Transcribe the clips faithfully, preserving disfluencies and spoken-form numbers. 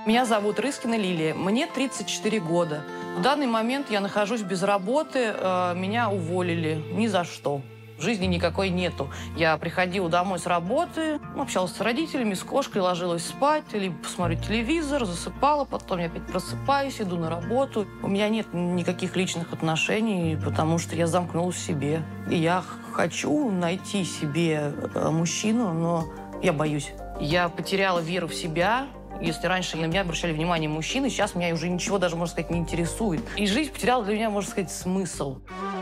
Меня зовут Рыскина Лилия, мне тридцать четыре года. В данный момент я нахожусь без работы, меня уволили ни за что. Жизни никакой нету. Я приходила домой с работы, общалась с родителями, с кошкой, ложилась спать, либо посмотрю телевизор, засыпала, потом я опять просыпаюсь, иду на работу. У меня нет никаких личных отношений, потому что я замкнулась в себе. И я хочу найти себе мужчину, но я боюсь. Я потеряла веру в себя. Если раньше на меня обращали внимание мужчины, сейчас меня уже ничего даже, можно сказать, не интересует. И жизнь потеряла для меня, можно сказать, смысл.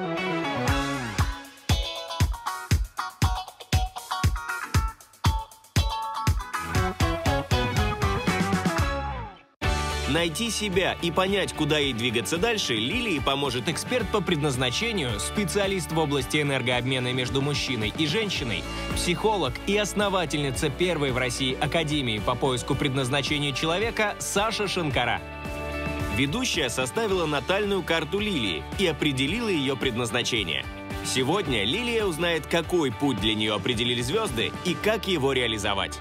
Найти себя и понять, куда ей двигаться дальше, Лилии поможет эксперт по предназначению, специалист в области энергообмена между мужчиной и женщиной, психолог и основательница первой в России Академии по поиску предназначения человека Саша Шинкара. Ведущая составила натальную карту Лилии и определила ее предназначение. Сегодня Лилия узнает, какой путь для нее определили звезды и как его реализовать.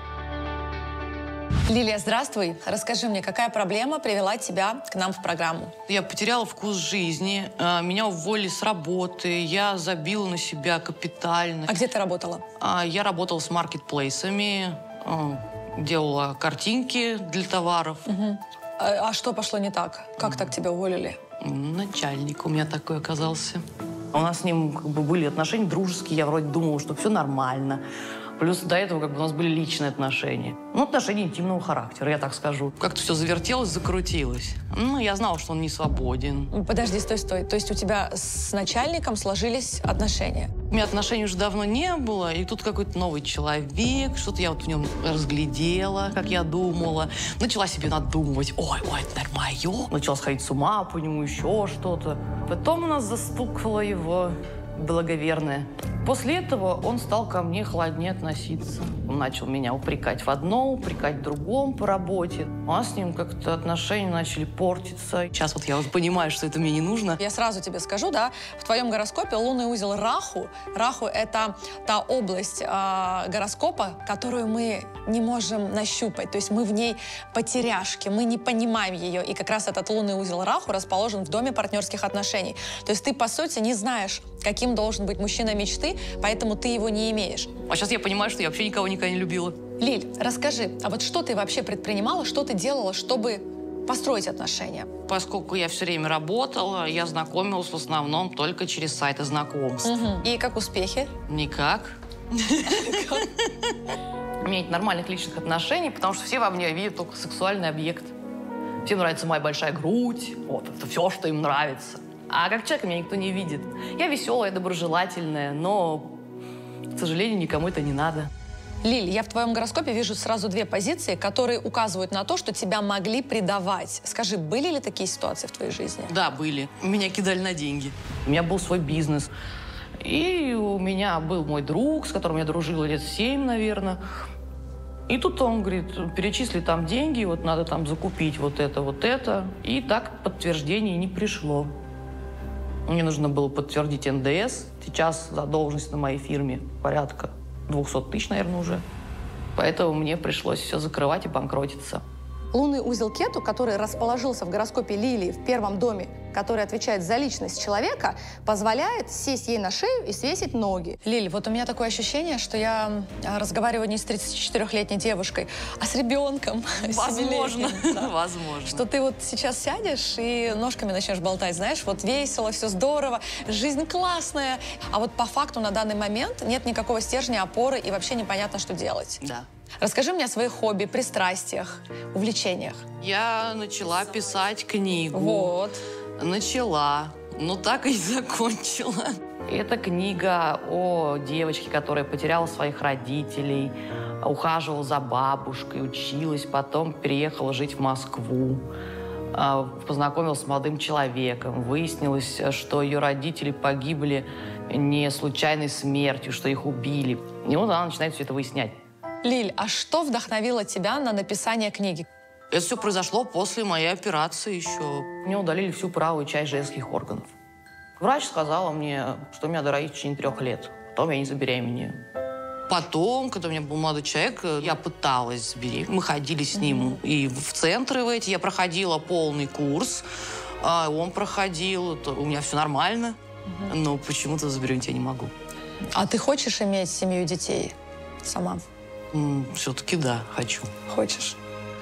Лилия, здравствуй. Расскажи мне, какая проблема привела тебя к нам в программу? Я потеряла вкус жизни, меня уволили с работы, я забила на себя капитально. А где ты работала? Я работала с маркетплейсами, делала картинки для товаров. Угу. А, а что пошло не так? Как так тебя уволили? Начальник у меня такой оказался. У нас с ним как бы были отношения дружеские, я вроде думала, что все нормально. Плюс до этого как бы у нас были личные отношения. Ну, отношения интимного характера, я так скажу. Как-то все завертелось, закрутилось. Ну, я знала, что он не свободен. Подожди, стой, стой. То есть у тебя с начальником сложились отношения? У меня отношений уже давно не было, и тут какой-то новый человек, что-то я вот в нем разглядела, как я думала. Начала себе надумывать, ой, ой, это, наверное, мое. Начала сходить с ума по нему, еще что-то. Потом у нас застукала его благоверная. После этого он стал ко мне холоднее относиться. Он начал меня упрекать в одном, упрекать в другом по работе. У нас с ним как-то отношения начали портиться. Сейчас вот я вот понимаю, что это мне не нужно. Я сразу тебе скажу, да, в твоем гороскопе лунный узел Раху. Раху — это та область э, гороскопа, которую мы не можем нащупать. То есть мы в ней потеряшки, мы не понимаем ее. И как раз этот лунный узел Раху расположен в доме партнерских отношений. То есть ты, по сути, не знаешь, каким должен быть мужчина мечты, поэтому ты его не имеешь. А сейчас я понимаю, что я вообще никого никогда не любила. Лиль, расскажи, а вот что ты вообще предпринимала, что ты делала, чтобы построить отношения? Поскольку я все время работала, я знакомилась в основном только через сайты знакомств. Угу. И как успехи? Никак. У меня нет нормальных личных отношений, потому что все во мне видят только сексуальный объект. Всем нравится моя большая грудь, вот, это все, что им нравится. А как человека меня никто не видит. Я веселая, доброжелательная, но, к сожалению, никому это не надо. Лиль, я в твоем гороскопе вижу сразу две позиции, которые указывают на то, что тебя могли предавать. Скажи, были ли такие ситуации в твоей жизни? Да, были. Меня кидали на деньги. У меня был свой бизнес. И у меня был мой друг, с которым я дружила лет семь, наверное. И тут он говорит, перечисли там деньги, вот надо там закупить вот это, вот это. И так подтверждение не пришло. Мне нужно было подтвердить эн дэ эс. Сейчас задолженность на моей фирме порядка двухсот тысяч, наверное, уже. Поэтому мне пришлось все закрывать и банкротиться. Лунный узел Кету, который расположился в гороскопе Лилии в первом доме, который отвечает за личность человека, позволяет сесть ей на шею и свесить ноги. Лиль, вот у меня такое ощущение, что я разговариваю не с тридцатичетырёхлетней девушкой, а с ребенком. Возможно, да. Возможно. Что ты вот сейчас сядешь и ножками начнешь болтать, знаешь, вот весело, все здорово, жизнь классная. А вот по факту на данный момент нет никакого стержня, опоры и вообще непонятно, что делать. Да. Расскажи мне о своих хобби, пристрастиях, увлечениях. Я начала писать книгу. Вот. Начала, но так и не закончила. Это книга о девочке, которая потеряла своих родителей, ухаживала за бабушкой, училась, потом переехала жить в Москву. Познакомилась с молодым человеком. Выяснилось, что ее родители погибли не случайной смертью, что их убили. И вот она начинает все это выяснять. Лиль, а что вдохновило тебя на написание книги? Это все произошло после моей операции еще. Мне удалили всю правую часть женских органов. Врач сказала мне, что у меня до родить в течение трех лет. Потом я не забеременею. Потом, когда у меня был молодой человек, я пыталась забеременеть. Мы ходили с ним mm-hmm. и в центры в эти. Я проходила полный курс. А он проходил. Это, у меня все нормально. Mm-hmm. Но почему-то забеременеть я не могу. А ты хочешь иметь семью детей сама? Mm, все-таки да, хочу. Хочешь?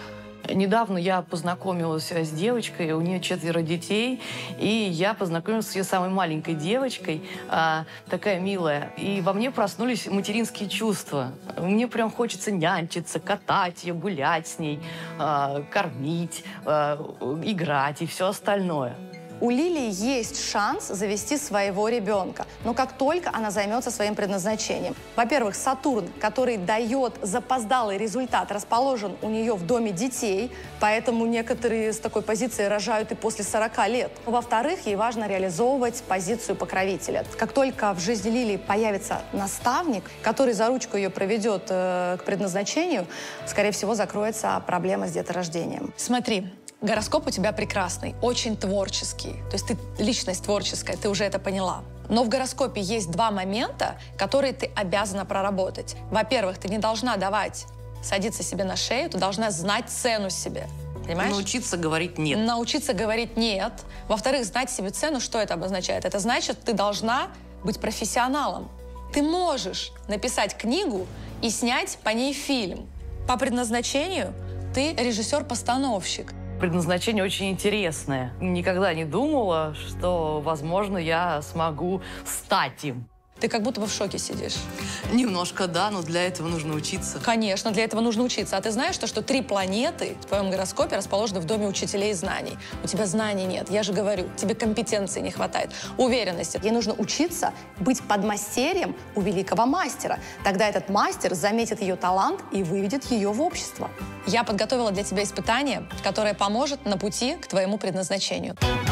Недавно я познакомилась с девочкой, у нее четверо детей, и я познакомилась с ее самой маленькой девочкой, а, такая милая. И во мне проснулись материнские чувства. Мне прям хочется нянчиться, катать ее, гулять с ней, а, кормить, а, играть и все остальное. У Лилии есть шанс завести своего ребенка, но как только она займется своим предназначением. Во-первых, Сатурн, который дает запоздалый результат, расположен у нее в доме детей, поэтому некоторые с такой позиции рожают и после сорока лет. Во-вторых, ей важно реализовывать позицию покровителя. Как только в жизни Лилии появится наставник, который за ручку ее проведет э, к предназначению, скорее всего, закроется проблема с деторождением. Смотри. Гороскоп у тебя прекрасный, очень творческий. То есть ты личность творческая, ты уже это поняла. Но в гороскопе есть два момента, которые ты обязана проработать. Во-первых, ты не должна давать садиться себе на шею, ты должна знать цену себе. Понимаешь? Научиться говорить «нет». Научиться говорить «нет». Во-вторых, знать себе цену, что это обозначает? Это значит, ты должна быть профессионалом. Ты можешь написать книгу и снять по ней фильм. По предназначению ты режиссер-постановщик. Предназначение очень интересное. Никогда не думала, что, возможно, я смогу стать им. Ты как будто бы в шоке сидишь. Немножко, да, но для этого нужно учиться. Конечно, для этого нужно учиться. А ты знаешь, что, что три планеты в твоем гороскопе расположены в доме учителей знаний? У тебя знаний нет, я же говорю. Тебе компетенции не хватает, уверенности. Ей нужно учиться быть подмастерьем у великого мастера. Тогда этот мастер заметит ее талант и выведет ее в общество. Я подготовила для тебя испытание, которое поможет на пути к твоему предназначению.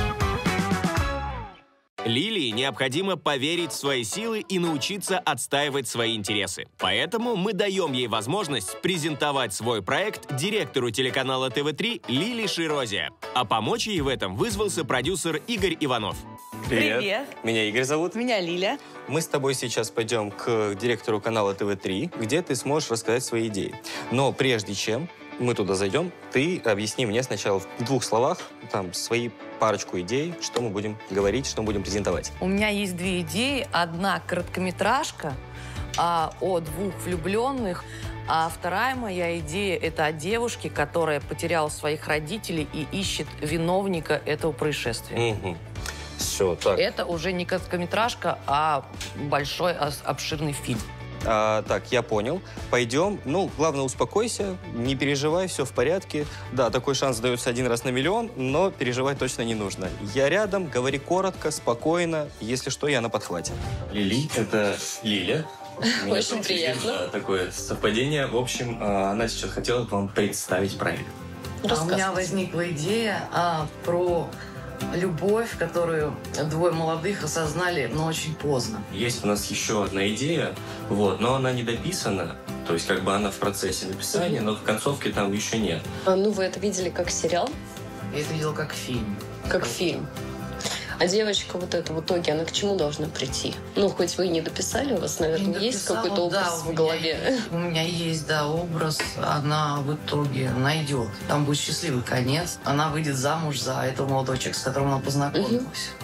Лилии необходимо поверить в свои силы и научиться отстаивать свои интересы. Поэтому мы даем ей возможность презентовать свой проект директору телеканала тэ вэ три Лилии Широзе. А помочь ей в этом вызвался продюсер Игорь Иванов. Привет. Привет. Меня Игорь зовут. Меня Лиля. Мы с тобой сейчас пойдем к директору канала тэ вэ три, где ты сможешь рассказать свои идеи. Но прежде чем мы туда зайдем, ты объясни мне сначала в двух словах там свои парочку идей, что мы будем говорить, что мы будем презентовать. У меня есть две идеи. Одна короткометражка а, о двух влюбленных, а вторая моя идея – это о девушке, которая потеряла своих родителей и ищет виновника этого происшествия. Угу. Все, так. Это уже не короткометражка, а большой, обширный фильм. А, так, я понял. Пойдем. Ну, главное, успокойся, не переживай, все в порядке. Да, такой шанс дается один раз на миллион, но переживать точно не нужно. Я рядом, говори коротко, спокойно. Если что, я на подхвате. Лили, это Лиля. Очень приятно. Такое совпадение. В общем, она сейчас хотела вам представить проект. А у меня возникла идея а, про любовь, которую двое молодых осознали, но очень поздно. Есть у нас еще одна идея, вот, но она не дописана. То есть, как бы она в процессе написания, но в концовке там еще нет. А, ну, вы это видели как сериал? Я это видела как фильм. Как фильм. А девочка вот эта в итоге, она к чему должна прийти? Ну, хоть вы и не дописали, у вас, наверное, Не есть дописала, какой-то образ да, в голове? Есть, у меня есть, да, образ. Она в итоге найдет. Там будет счастливый конец. Она выйдет замуж за этого молодого человека, с которым она познакомилась.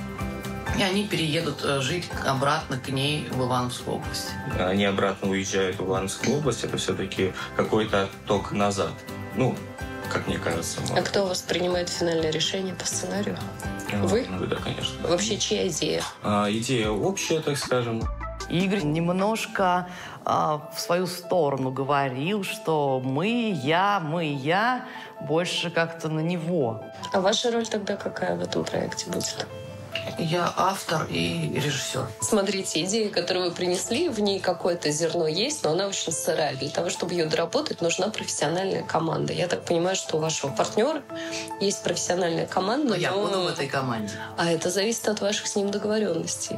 Угу. И они переедут жить обратно к ней в Ивановскую область. Они обратно уезжают в Ивановскую область. Это все-таки какой-то отток назад. Ну, как мне кажется. А кто у вас принимает финальное решение по сценарию? Вы? Вы, да, конечно. Да. Вообще, чья идея? А, идея общая, так скажем. Игорь немножко а, в свою сторону говорил, что мы, я, мы, я, больше как-то на него. А ваша роль тогда какая в этом проекте будет? Я автор и режиссер. Смотрите, идея, которую вы принесли, в ней какое-то зерно есть, но она очень сырая. Для того, чтобы ее доработать, нужна профессиональная команда. Я так понимаю, что у вашего партнера есть профессиональная команда. Но, но... я буду в этой команде. А это зависит от ваших с ним договоренностей.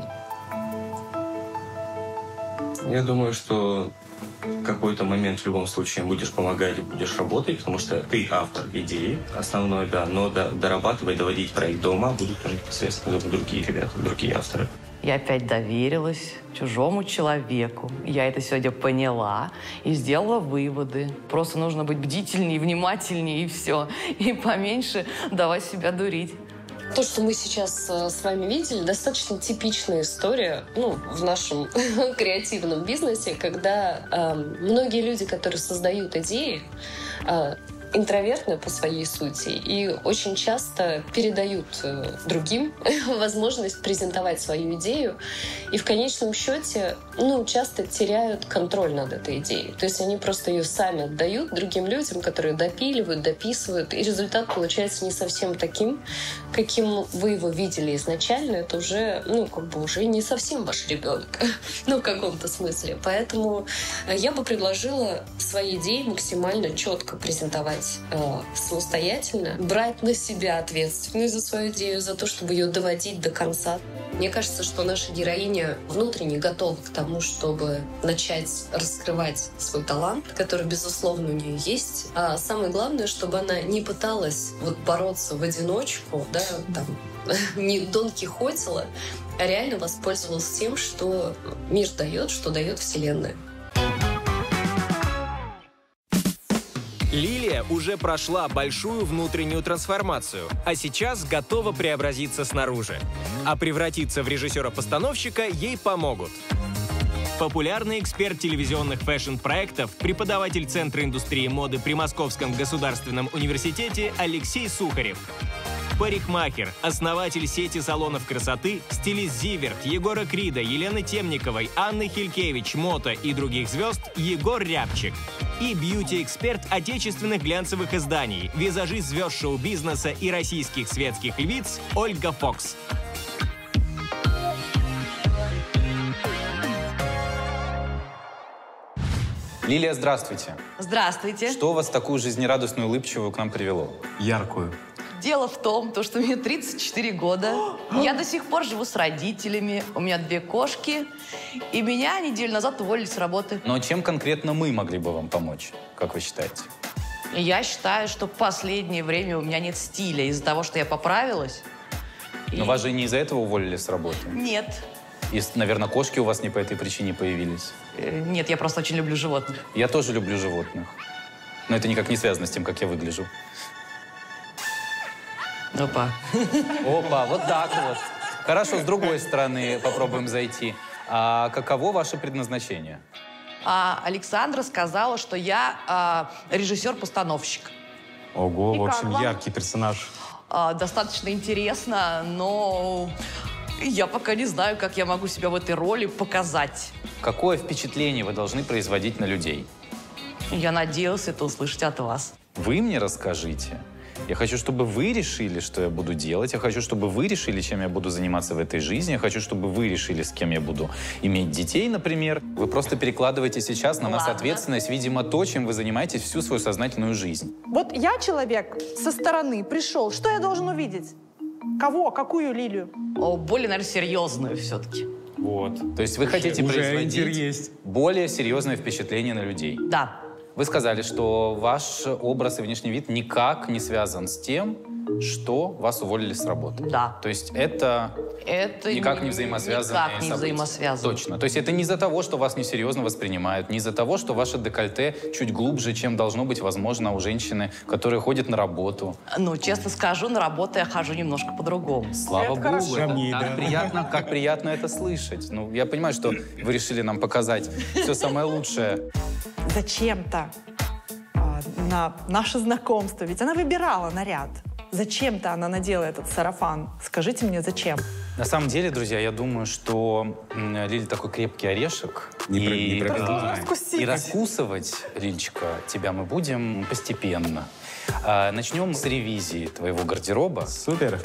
Я думаю, что в какой-то момент в любом случае будешь помогать и будешь работать, потому что ты автор идеи основной, да, но дорабатывать, доводить проект до ума будут непосредственно другие ребята, другие авторы. Я опять доверилась чужому человеку. Я это сегодня поняла и сделала выводы. Просто нужно быть бдительнее, внимательнее и все. И поменьше давать себя дурить. То, что мы сейчас э, с вами видели, достаточно типичная история, ну, в нашем креативном бизнесе, когда э, многие люди, которые создают идеи, э, интровертны по своей сути и очень часто передают э, другим возможность презентовать свою идею и в конечном счете, ну, часто теряют контроль над этой идеей. То есть они просто ее сами отдают другим людям, которые допиливают, дописывают, и результат получается не совсем таким, каким вы его видели изначально. Это уже, ну, как бы уже не совсем ваш ребенок, ну, в каком-то смысле. Поэтому я бы предложила свои идеи максимально четко презентовать Э, самостоятельно, брать на себя ответственность за свою идею, за то, чтобы ее доводить до конца. Мне кажется, что наша героиня внутренне готова к тому, чтобы начать раскрывать свой талант, который, безусловно, у нее есть. А самое главное, чтобы она не пыталась вот бороться в одиночку, да, там, не Дон Кихотила, а реально воспользовалась тем, что мир дает, что дает Вселенная. Лилия уже прошла большую внутреннюю трансформацию, а сейчас готова преобразиться снаружи. А превратиться в режиссера-постановщика ей помогут. Популярный эксперт телевизионных фэшн-проектов, преподаватель Центра индустрии моды при Московском государственном университете Алексей Сухарев. Парикмахер, основатель сети салонов красоты, стилист Зиверт, Егора Крида, Елены Темниковой, Анны Хилькевич, Мото и других звезд Егор Рябчик. И бьюти-эксперт отечественных глянцевых изданий, визажист звезд шоу-бизнеса и российских светских львиц Ольга Фокс. Лилия, здравствуйте. Здравствуйте. Что вас такую жизнерадостную, улыбчивую к нам привело? Яркую. Дело в том, то, что мне тридцать четыре года, я до сих пор живу с родителями, у меня две кошки, и меня неделю назад уволили с работы. Но чем конкретно мы могли бы вам помочь, как вы считаете? Я считаю, что в последнее время у меня нет стиля из-за того, что я поправилась. Но и... вас же не из-за этого уволили с работы? Нет. И, наверное, кошки у вас не по этой причине появились? Э, нет, я просто очень люблю животных. Я тоже люблю животных. Но это никак не связано с тем, как я выгляжу. Опа. Опа, вот так вот. Хорошо, с другой стороны попробуем зайти. А каково ваше предназначение? А Александра сказала, что я а, режиссер-постановщик. Ого, И в общем, как вам? яркий персонаж. А, достаточно интересно, но я пока не знаю, как я могу себя в этой роли показать. Какое впечатление вы должны производить на людей? Я надеялась это услышать от вас. Вы мне расскажите. Я хочу, чтобы вы решили, что я буду делать. Я хочу, чтобы вы решили, чем я буду заниматься в этой жизни. Я хочу, чтобы вы решили, с кем я буду иметь детей, например. Вы просто перекладываете сейчас на нас Ладно. ответственность, видимо, то, чем вы занимаетесь всю свою сознательную жизнь. Вот я человек со стороны пришел. Что я должен увидеть? Кого? Какую Лилию? О, более, наверное, серьезную все-таки. Вот. То есть вы хотите Уже производить ориентир есть. более серьезное впечатление на людей. Да. Вы сказали, что ваш образ и внешний вид никак не связан с тем, что вас уволили с работы. Да. То есть это, Это никак не взаимосвязанные Никак не события. взаимосвязано. Точно. То есть это не из-за того, что вас несерьезно воспринимают, не из-за того, что ваше декольте чуть глубже, чем должно быть, возможно, у женщины, которая ходит на работу. Ну, честно скажу, на работу я хожу немножко по-другому. Слава Это Богу, хорошо. это Сравни, так да. приятно, как приятно это слышать. Ну, я понимаю, что вы решили нам показать все самое лучшее. Зачем-то а, на наше знакомство, ведь она выбирала наряд. Зачем-то она надела этот сарафан. Скажите мне, зачем? На самом деле, друзья, я думаю, что м, Лиля такой крепкий орешек. Не про- не и, про- Раскусить. и раскусывать, Лилечка, тебя мы будем постепенно. А, начнем с ревизии твоего гардероба. Супер.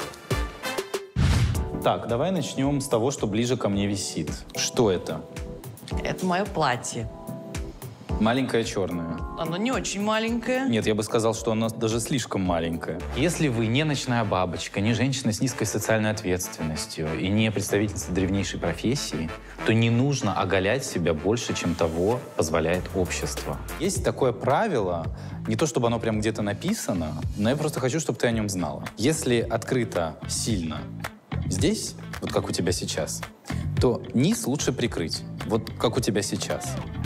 Так, давай начнем с того, что ближе ко мне висит. Что это? Это мое платье. Маленькое черное. Оно не очень маленькое. Нет, я бы сказал, что оно даже слишком маленькое. Если вы не ночная бабочка, не женщина с низкой социальной ответственностью и не представительница древнейшей профессии, то не нужно оголять себя больше, чем того позволяет общество. Есть такое правило, не то чтобы оно прям где-то написано, но я просто хочу, чтобы ты о нем знала. Если открыто сильно здесь, вот как у тебя сейчас, то низ лучше прикрыть, вот как у тебя сейчас.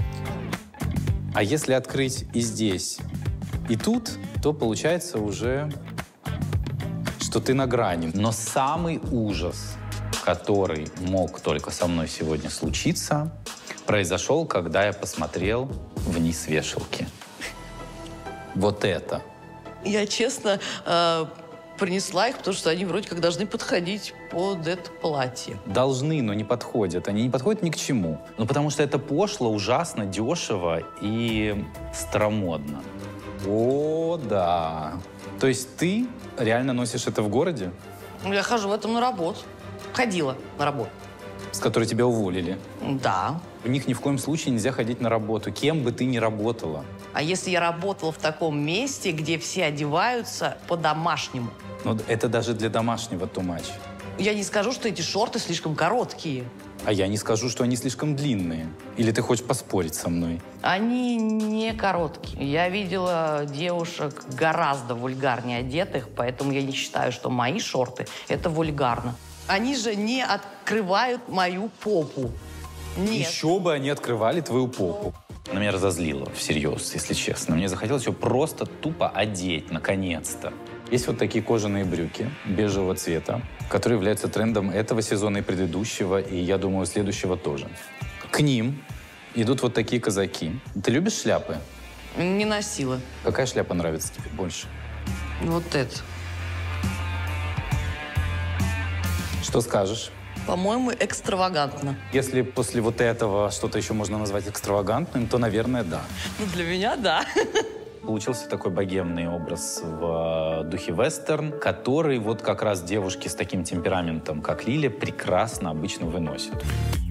А если открыть и здесь, и тут, то получается уже, что ты на грани. Но самый ужас, который мог только со мной сегодня случиться, произошел, когда я посмотрел вниз вешалки. Вот это. Я, честно, э, принесла их, потому что они вроде как должны подходить под это платье. Должны, но не подходят. Они не подходят ни к чему. Ну, потому что это пошло, ужасно, дешево и старомодно. О, да. То есть ты реально носишь это в городе? Я хожу в этом на работу. Ходила на работу. С которой тебя уволили? Да. У них ни в коем случае нельзя ходить на работу, кем бы ты ни работала. А если я работала в таком месте, где все одеваются по-домашнему? Ну, это даже для домашнего too much. Я не скажу, что эти шорты слишком короткие. А я не скажу, что они слишком длинные. Или ты хочешь поспорить со мной? Они не короткие. Я видела девушек гораздо вульгарнее одетых, поэтому я не считаю, что мои шорты – это вульгарно. Они же не открывают мою попу. Нет. Еще бы они открывали твою попу. Она меня разозлила, всерьез, если честно. Мне захотелось ее просто тупо одеть, наконец-то. Есть вот такие кожаные брюки бежевого цвета, которые являются трендом этого сезона и предыдущего, и, я думаю, следующего тоже. К ним идут вот такие казаки. Ты любишь шляпы? Не носила. Какая шляпа нравится тебе больше? Вот это. Что скажешь? По-моему, экстравагантно. Если после вот этого что-то еще можно назвать экстравагантным, то, наверное, да. Ну, для меня, да. Получился такой богемный образ в духе вестерн, который вот как раз девушки с таким темпераментом, как Лиля, прекрасно обычно выносят.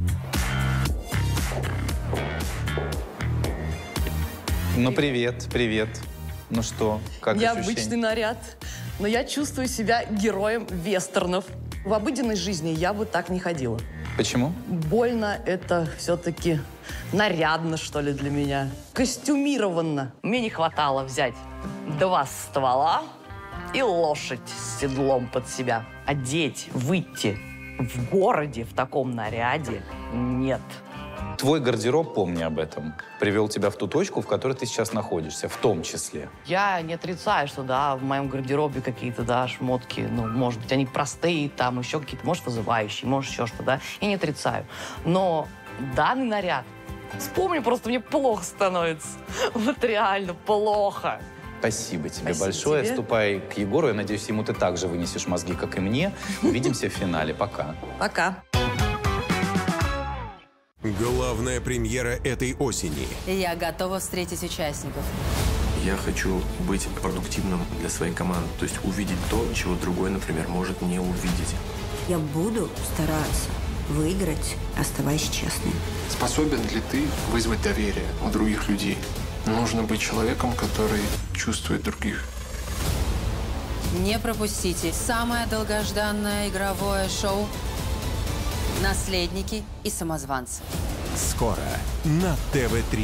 Ну, привет, привет. Ну что, как ощущения? Необычный наряд, но я чувствую себя героем вестернов. В обыденной жизни я бы так не ходила. Почему? Больно это все-таки нарядно, что ли, для меня. Костюмированно. Мне не хватало взять два ствола и лошадь с седлом под себя. Одеть, выйти в городе в таком наряде нет. Твой гардероб, помни об этом, привел тебя в ту точку, в которой ты сейчас находишься, в том числе. Я не отрицаю, что, да, в моем гардеробе какие-то, да, шмотки, ну, может быть, они простые, там еще какие-то, может, вызывающие, может, еще что-то, да. Я не отрицаю. Но данный наряд, вспомни, просто мне плохо становится. Вот реально плохо. Спасибо тебе Спасибо большое. тебе. Ступай к Егору. Я надеюсь, ему ты также вынесешь мозги, как и мне. Увидимся в финале. Пока. Пока. Главная премьера этой осени. Я готова встретить участников. Я хочу быть продуктивным для своей команды, то есть увидеть то, чего другой, например, может не увидеть. Я буду стараться выиграть, оставаясь честным. Способен ли ты вызвать доверие у других людей? Нужно быть человеком, который чувствует других. Не пропустите самое долгожданное игровое шоу «Наследники и самозванцы». Скоро на тэ вэ три.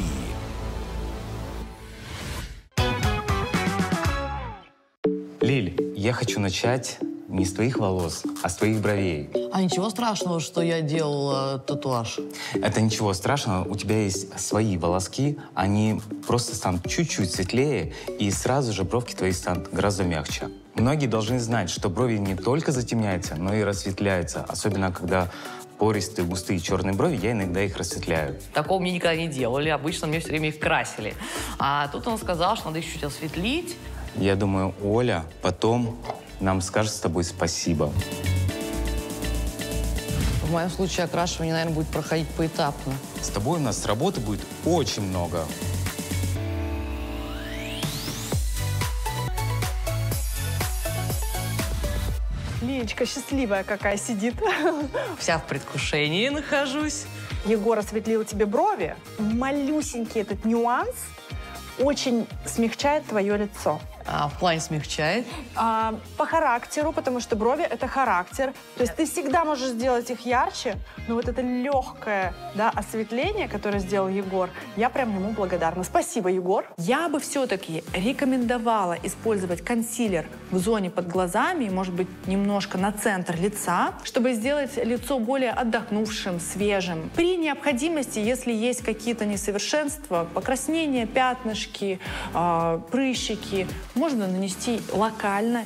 Лиль, я хочу начать не с твоих волос, а с твоих бровей. А ничего страшного, что я делала татуаж? Это ничего страшного, у тебя есть свои волоски, они просто станут чуть-чуть светлее, и сразу же бровки твои станут гораздо мягче. Многие должны знать, что брови не только затемняются, но и рассветляются, особенно когда пористые, густые черные брови, я иногда их рассветляю. Такого мне никогда не делали, обычно мне все время их красили. А тут он сказал, что надо еще чуть осветлить. Я думаю, Оля потом нам скажет с тобой спасибо. В моем случае окрашивание, наверное, будет проходить поэтапно. С тобой у нас работы будет очень много. Лилечка счастливая какая сидит. Вся в предвкушении нахожусь. Егор осветлил тебе брови. Малюсенький этот нюанс очень смягчает твое лицо. А, в плане смягчает? А, по характеру, потому что брови — это характер. То есть ты всегда можешь сделать их ярче, но вот это легкое, да, осветление, которое сделал Егор, я прям ему благодарна. Спасибо, Егор. Я бы все-таки рекомендовала использовать консилер в зоне под глазами, может быть, немножко на центр лица, чтобы сделать лицо более отдохнувшим, свежим. При необходимости, если есть какие-то несовершенства, покраснения, пятнышки, э, прыщики, можно нанести локально.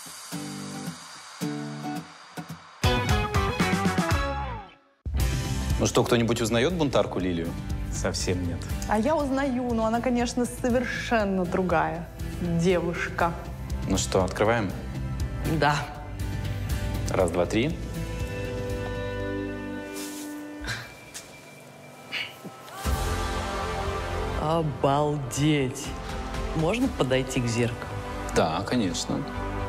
Ну что, кто-нибудь узнает бунтарку Лилию? Совсем нет. А я узнаю, но она, конечно, совершенно другая девушка. Ну что, открываем? Да. Раз, два, три. Обалдеть. Можно подойти к зеркалу? Да, конечно.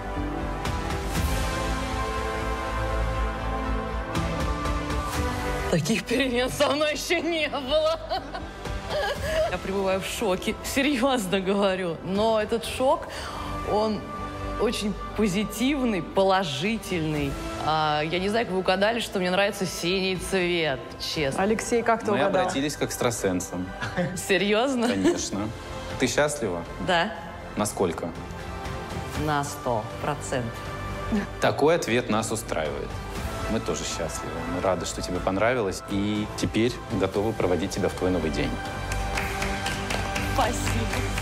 Таких перемен со мной еще не было. Я пребываю в шоке, серьезно говорю. Но этот шок, он очень позитивный, положительный. А, я не знаю, как вы угадали, что мне нравится синий цвет, честно. Алексей, как ты Мы угадал? обратились к экстрасенсам. Серьезно? Конечно. Ты счастлива? Да. Насколько? На сто процентов. Такой ответ нас устраивает. Мы тоже счастливы. Мы рады, что тебе понравилось. И теперь готовы проводить тебя в твой новый день. Спасибо.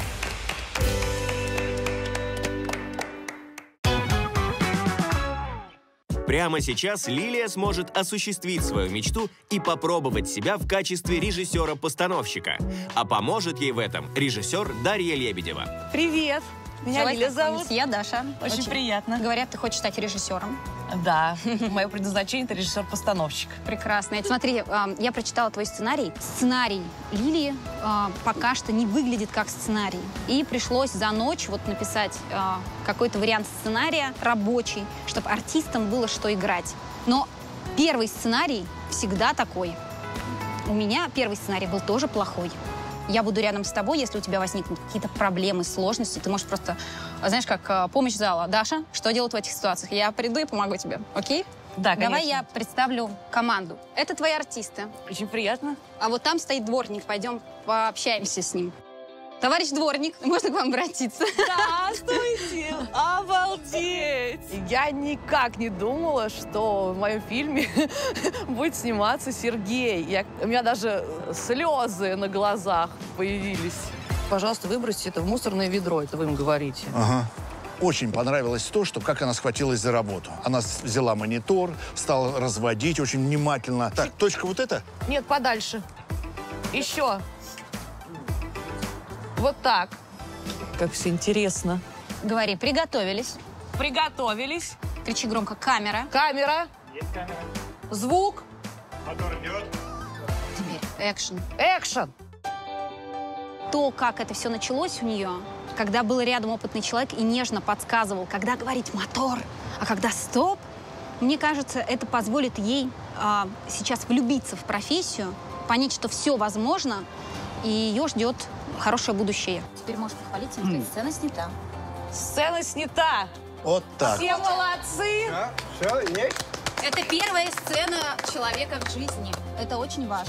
Прямо сейчас Лилия сможет осуществить свою мечту и попробовать себя в качестве режиссера-постановщика. А поможет ей в этом режиссер Дарья Лебедева. Привет! Меня Давай Лиля знакомиться. зовут. Я Даша. Очень приятно. Говорят, ты хочешь стать режиссером. Да, мое предназначение – это режиссер-постановщик. Прекрасно. Смотри, я прочитала твой сценарий. Сценарий Лилии пока что не выглядит как сценарий. И пришлось за ночь вот написать какой-то вариант сценария рабочий, чтобы артистам было что играть. Но первый сценарий всегда такой. У меня первый сценарий был тоже плохой. Я буду рядом с тобой, если у тебя возникнут какие-то проблемы, сложности. Ты можешь просто, знаешь, как помощь зала. Даша, что делать в этих ситуациях? Я приду и помогу тебе, окей? Да, конечно. Давай я представлю команду. Это твои артисты. Очень приятно. А вот там стоит дворник. Пойдем пообщаемся с ним. Товарищ дворник, можно к вам обратиться? Здравствуйте! Обалдеть! Я никак не думала, что в моем фильме будет сниматься Сергей. Я, у меня даже слезы на глазах появились. Пожалуйста, выбросьте это в мусорное ведро, это вы им говорите. Ага. Очень понравилось то, что как она схватилась за работу. Она взяла монитор, стала разводить очень внимательно. Так, точка вот эта? Нет, подальше. Еще. Вот так. Как все интересно. Говори, приготовились. Приготовились. Кричи громко. Камера. Камера. Есть камера. Звук. Мотор идет. Теперь экшен. Экшен. То, как это все началось у нее, когда был рядом опытный человек и нежно подсказывал, когда говорить мотор, а когда стоп, мне кажется, это позволит ей а, сейчас влюбиться в профессию, понять, что все возможно, и ее ждет хорошее будущее. Теперь можешь похвалиться, но mm. сцена снята. Сцена снята. Вот так. Все молодцы. Да, все, есть. Это первая сцена человека в жизни. Это очень важно.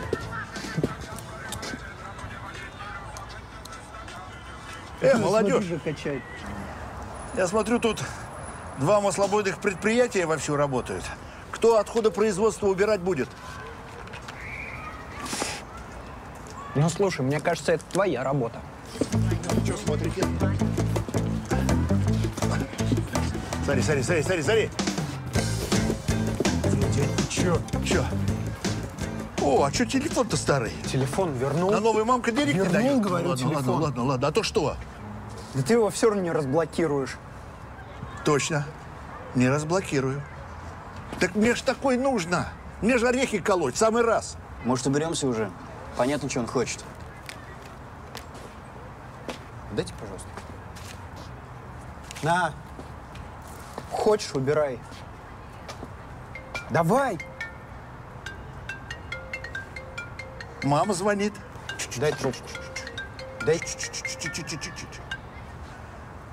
Э, молодежь. Я смотрю, тут два маслобойных предприятия вовсю работают. Кто отходы производства убирать будет? Ну, слушай, мне кажется, это твоя работа. Что смотрите? Смотри, смотри, смотри, смотри, смотри. Че? Че? О, а что телефон-то старый? Телефон вернул. А новая мамка денег не дает? Вернул, говорю, ладно, телефон. ладно, ладно, ладно. А то что? Да ты его все равно не разблокируешь. Точно. Не разблокирую. Так мне ж такой нужно. Мне же орехи колоть, самый раз. Может, уберемся уже? Понятно, что он хочет. Дайте, пожалуйста. На. Хочешь, убирай. Давай. Мама звонит. Дай трубку. Дай.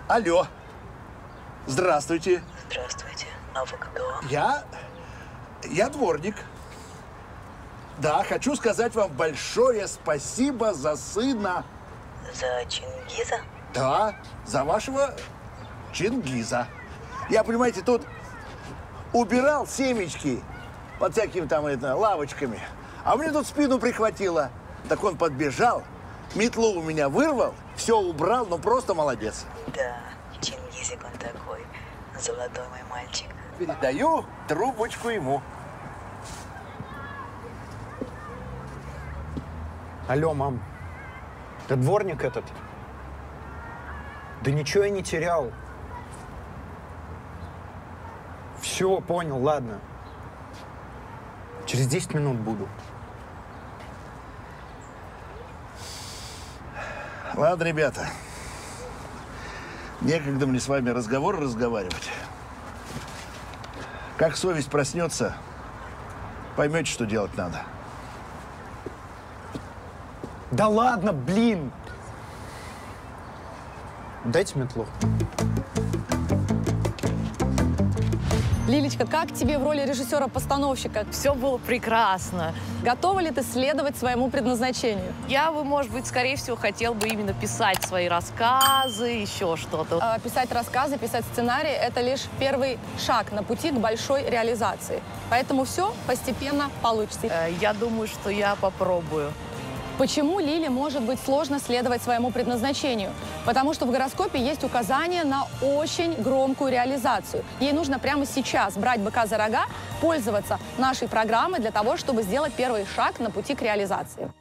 Алло. Здравствуйте. Здравствуйте. А вы кто? Я... Я дворник. Да, хочу сказать вам большое спасибо за сына. За Чингиза? Да, за вашего Чингиза. Я, понимаете, тут убирал семечки под всякими там это, лавочками, а мне тут спину прихватило. Так он подбежал, метлу у меня вырвал, все убрал, ну просто молодец. Да, Чингизик он такой, золотой мой мальчик. Передаю трубочку ему. Алло, мам. Да дворник этот. Да ничего я не терял. Все, понял, ладно. Через десять минут буду. Ладно, ребята. Некогда мне с вами разговор разговаривать. Как совесть проснется, поймете, что делать надо. Да ладно, блин! Дайте метлу. Лилечка, как тебе в роли режиссера-постановщика? Все было прекрасно. Готова ли ты следовать своему предназначению? Я бы, может быть, скорее всего, хотел бы именно писать свои рассказы, еще что-то. А, писать рассказы, писать сценарии – это лишь первый шаг на пути к большой реализации. Поэтому все постепенно получится. Я думаю, что я попробую. Почему Лиле может быть сложно следовать своему предназначению? Потому что в гороскопе есть указание на очень громкую реализацию. Ей нужно прямо сейчас брать быка за рога, пользоваться нашей программой для того, чтобы сделать первый шаг на пути к реализации.